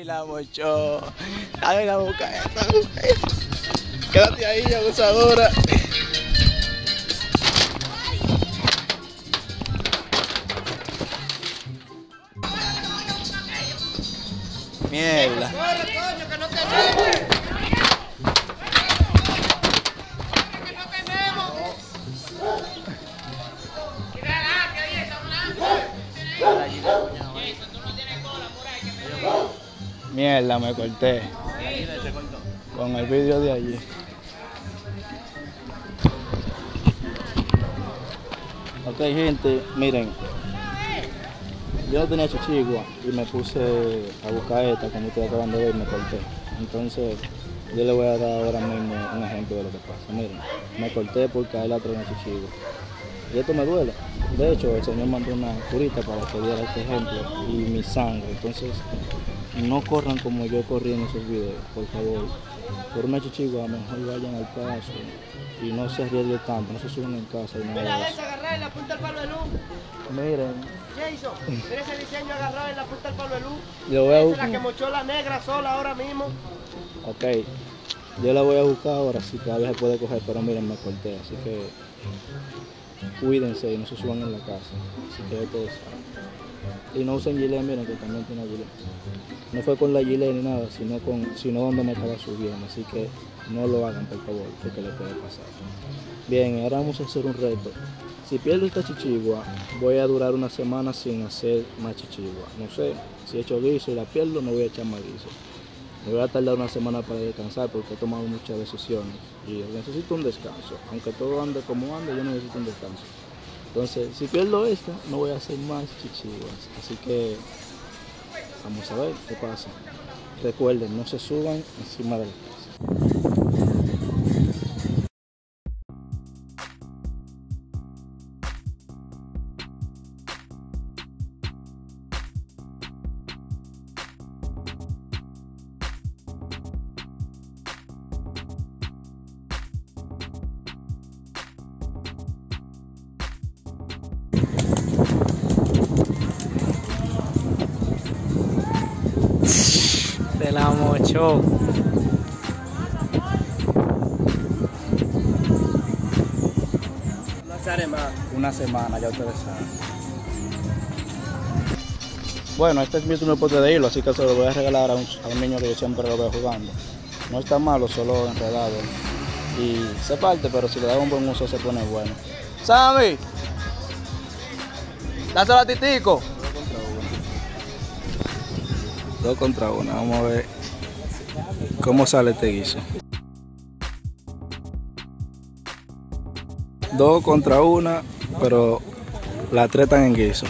Ay, la mochó. Dame la boca esta. Quédate ahí, abusadora. Mierda. ¡Corre, coño, que no tenemos! ¡Que no tenemos! Mierda, me corté. Con el vídeo de allí. Ok, gente, miren. Yo no tenía chichigua y me puse a buscar esta, como ustedes acaban de ver, y me corté. Entonces, yo le voy a dar ahora mismo un ejemplo de lo que pasa. Miren, me corté porque a él atrás una chichigua. Y esto me duele. De hecho, el Señor mandó una curita para que diera este ejemplo y mi sangre. Entonces, no corran como yo corrí en esos videos, por favor. Por una chichigua, mejor vayan al paso y no se arriesguen tanto, no se suban en casa y nada Mira de esa agarrada en la punta del palo de luz. Miren, Jason, mira ese diseño agarrado en la punta del palo de luz. yo voy a Esa es buscar. la que mochó la negra sola ahora mismo. Ok, yo la voy a buscar ahora, si todavía se puede coger, pero miren, me corté, así que cuídense y no se suban en la casa. Así que ustedes saben. Y no usen gilet, miren que también tiene gilet. No fue con la gilet ni nada, sino donde me estaba subiendo, así que no lo hagan por favor, porque le puede pasar. Bien, ahora vamos a hacer un reto. Si pierdo esta chichigua, voy a durar una semana sin hacer más chichigua. No sé, si he hecho guiso y la pierdo, no voy a echar más guiso. Me voy a tardar una semana para descansar porque he tomado muchas decisiones y necesito un descanso. Aunque todo ande como ande, yo necesito un descanso. Entonces, si pierdo esta, no voy a hacer más chichiguas. Así que vamos a ver qué pasa. Recuerden, no se suban encima de la casa. Se la mochó. Una semana, ya ustedes saben. Bueno, este es mi turno de hilo, así que se lo voy a regalar a un niño que yo siempre lo veo jugando. No está malo, solo enredado. Y se parte, pero si le da un buen uso se pone bueno. ¡Sammy! ¡Dáselo a Titico! 2 contra 1, vamos a ver cómo sale este guiso. 2 contra 1, pero las 3 están en guiso.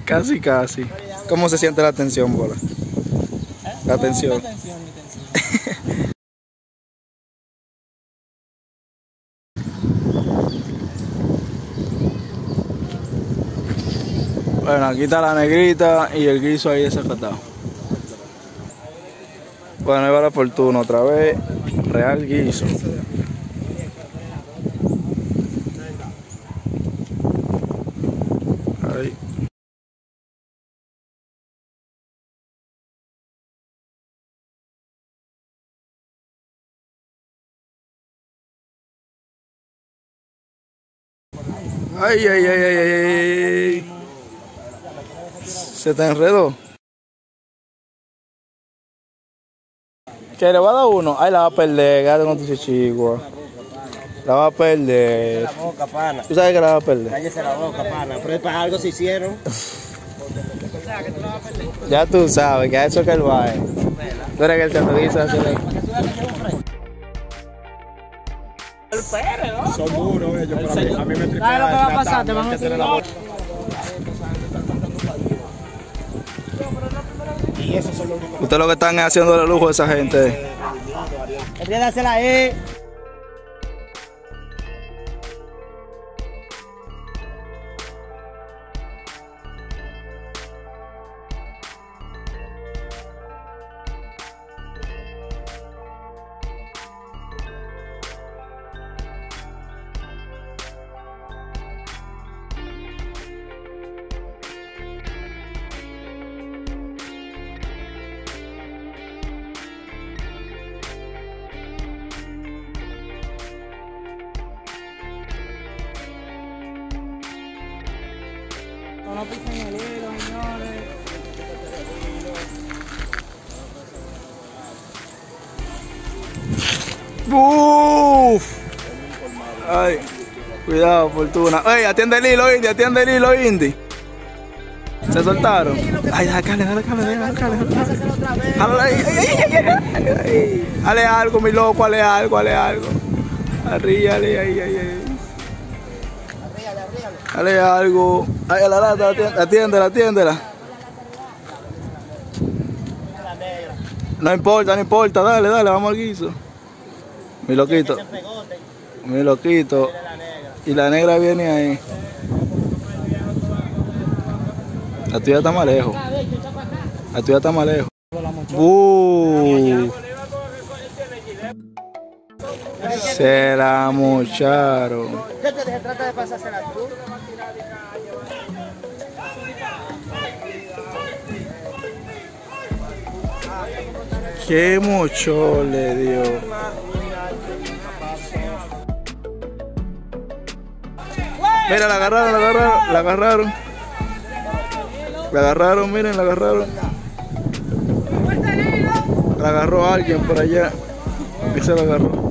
Casi, casi. ¿Cómo se siente la tensión, Bola? La tensión. Bueno, aquí está la negrita y el guiso ahí desacatado. Bueno, ahí va la fortuna otra vez. Real guiso. Ahí. Ay, ay, ay, ay, ay. Se te enredó. ¿Qué le va a dar uno? Ay, la va a perder, gato con tu chichigua. La va a perder. La boca, pana. ¿Tú sabes que la va a perder? Cállese la boca, pana. Pero para algo se hicieron. Ya tú sabes que a eso que él va. Tú eres que él se lo dice así. El Pérez, ¿no? Son duros ellos, pero a mí me tripea. ¿Sabes lo que va a pasar? Te van a meter la boca. Y esos son los únicos. Ustedes lo que están haciendo el lujo a esa gente. Debería de hacerla ahí. No pisen el hilo, señores. ¡Uf! Ay, cuidado, fortuna. ¡Ey, atiende el hilo, Indy! ¡Atiende el hilo, Indy! ¿Se soltaron? ¡Ay, dale! ¡Hale algo, mi loco! ¡Hale algo! ¡Arríale! ¡Ay! ¡Hale algo! ¡Ay, a la lata! ¡Atiéndela! No importa, dale, vamos al guiso. Mi loquito. Y la negra viene ahí. La tuya está más lejos. Se la mocharon. ¿Qué te dije? Trata de pasársela tú. Qué mochón le dio. Mira, la agarraron, miren, la agarraron. La agarró alguien por allá. Y se la agarró.